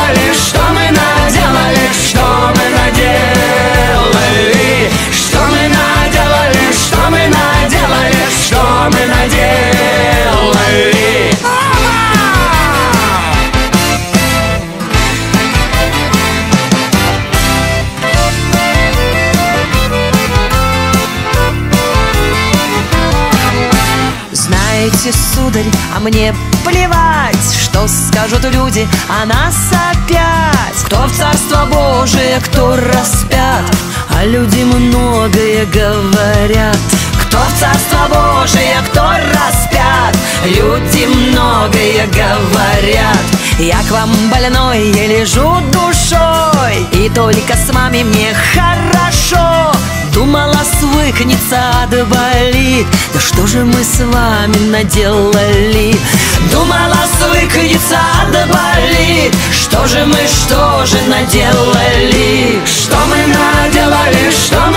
наделали, что мы наделали, что мы наделали, что мы наделали, что мы наделали, что мы наделали. Знаете, сударь, а мне плевать, что скажут люди о нас опять. Кто в Царство Божие, кто распят, а люди многое говорят. Кто в Царство Божие, кто распят, люди многое говорят. Я к вам больной, я лежу душой, и только с вами мне хорошо. Думала, свыкнется, отболит, да что же мы с вами наделали? Думала, свыкнется, отболит, что же наделали? Что мы наделали, что